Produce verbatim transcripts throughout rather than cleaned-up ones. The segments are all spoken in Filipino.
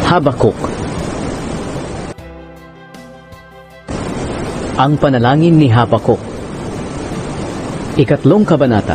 Habakuk. Ang panalangin ni Habakuk. Ikatlong kabanata.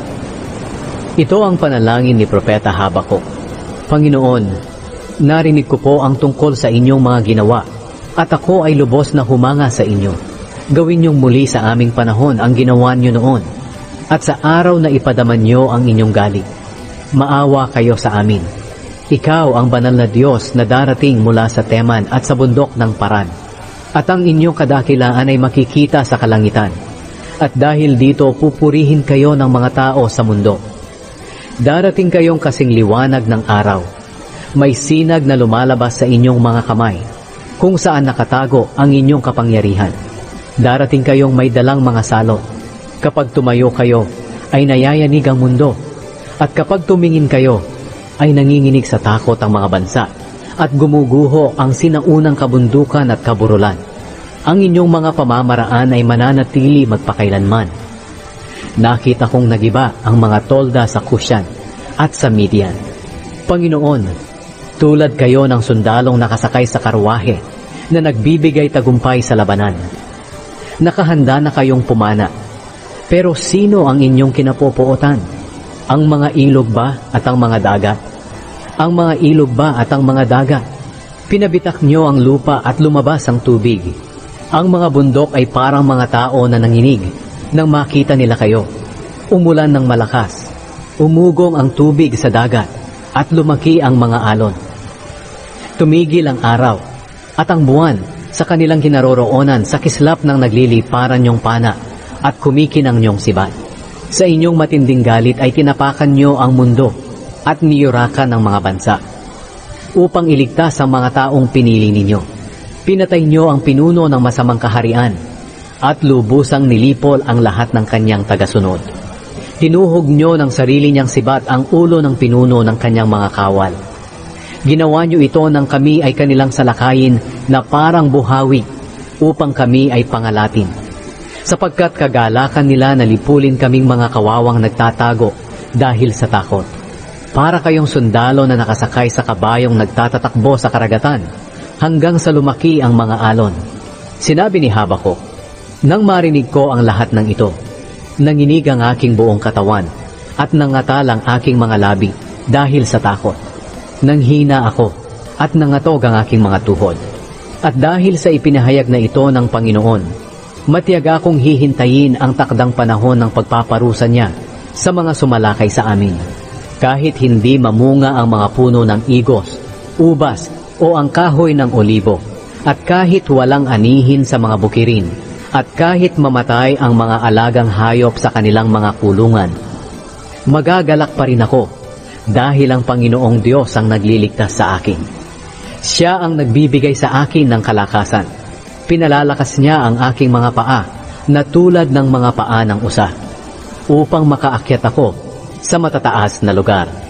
Ito ang panalangin ni Propeta Habakuk. Panginoon, narinig ko po ang tungkol sa inyong mga ginawa, at ako ay lubos na humanga sa inyo. Gawin niyong muli sa aming panahon ang ginawa niyo noon, at sa araw na ipadaman niyo ang inyong galing. Maawa kayo sa amin. Ikaw ang banal na Diyos na darating mula sa Teman at sa bundok ng Paran. At ang inyong kadakilaan ay makikita sa kalangitan. At dahil dito pupurihin kayo ng mga tao sa mundo. Darating kayong kasing liwanag ng araw. May sinag na lumalabas sa inyong mga kamay, kung saan nakatago ang inyong kapangyarihan. Darating kayong may dalang mga salot. Kapag tumayo kayo, ay nayayanig ang mundo. At kapag tumingin kayo, ay nanginginig sa takot ang mga bansa, at gumuguho ang sinaunang kabundukan at kaburulan. Ang inyong mga pamamaraan ay mananatili magpakailanman. Nakita kong nagiba ang mga tolda sa Kushan at sa Midian. Panginoon, tulad kayo ng sundalong nakasakay sa karwahe na nagbibigay tagumpay sa labanan. Nakahanda na kayong pumana, pero sino ang inyong kinapopuotan? Ang mga ilog ba at ang mga dagat? Ang mga ilog ba at ang mga dagat? Pinabitak nyo ang lupa at lumabas ang tubig. Ang mga bundok ay parang mga tao na nanginig nang makita nila kayo. Umulan ng malakas. Umugong ang tubig sa dagat at lumaki ang mga alon. Tumigil ang araw at ang buwan sa kanilang kinaroroonan sa kislap ng nagliliparan nyong pana at kumikinang nyong sibat. Sa inyong matinding galit ay tinapakan nyo ang mundo at niyurakan ng mga bansa upang iligtas ang mga taong pinili ninyo. Pinatay nyo ang pinuno ng masamang kaharian at lubusang nilipol ang lahat ng kanyang tagasunod. Tinuhog nyo ng sarili niyang sibat ang ulo ng pinuno ng kanyang mga kawal. Ginawa nyo ito nang kami ay kanilang salakayin na parang buhawi upang kami ay pangalatin. Sapagkat kagalakan nila na lipulin kaming mga kawawang nagtatago dahil sa takot. Para kayong sundalo na nakasakay sa kabayong nagtatatakbo sa karagatan hanggang sa lumaki ang mga alon. Sinabi ni Habakuk, nang marinig ko ang lahat ng ito, nanginig ang aking buong katawan at nangatal ang aking mga labi dahil sa takot. Nanghina ako at nangatog ang aking mga tuhod. At dahil sa ipinahayag na ito ng Panginoon, matyaga akong hihintayin ang takdang panahon ng pagpaparusa niya sa mga sumalakay sa amin. Kahit hindi mamunga ang mga puno ng igos, ubas o ang kahoy ng olibo, at kahit walang anihin sa mga bukirin, at kahit mamatay ang mga alagang hayop sa kanilang mga kulungan, magagalak pa rin ako dahil ang Panginoong Diyos ang nagliligtas sa akin. Siya ang nagbibigay sa akin ng kalakasan. Pinalalakas niya ang aking mga paa na tulad ng mga paa ng usa upang makaakyat ako sa matataas na lugar.